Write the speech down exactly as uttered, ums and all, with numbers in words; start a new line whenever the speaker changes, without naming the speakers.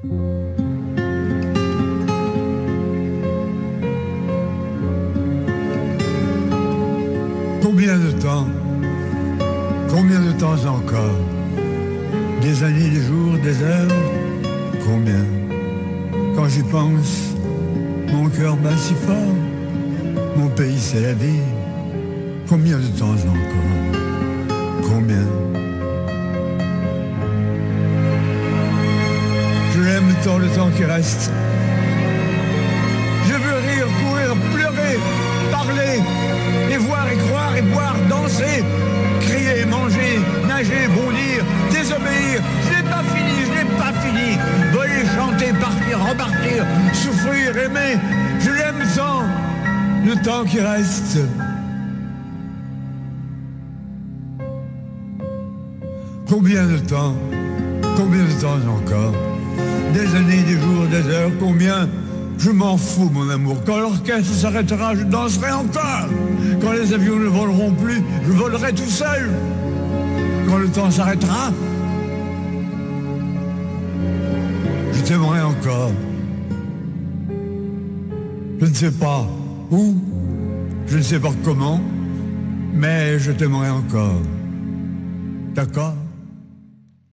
Combien de temps, combien de temps encore? Des années, des jours, des heures, combien? Quand j'y pense, mon cœur bat si fort. Mon pays c'est la vie. Combien de temps encore? Combien? Je l'aime tant le temps qui reste. Je veux rire, courir, pleurer, parler, et voir et croire et boire, danser, crier, manger, nager, bondir, désobéir. Je n'ai pas fini, je n'ai pas fini. Voler, chanter, partir, repartir, souffrir, aimer. Je l'aime tant, le temps qui reste. Combien de temps, combien de temps encore? Des années, des jours, des heures, combien? Je m'en fous, mon amour. Quand l'orchestre s'arrêtera, je danserai encore. Quand les avions ne voleront plus, je volerai tout seul. Quand le temps s'arrêtera, je t'aimerai encore. Je ne sais pas où, je ne sais pas comment, mais je t'aimerai encore. D'accord ?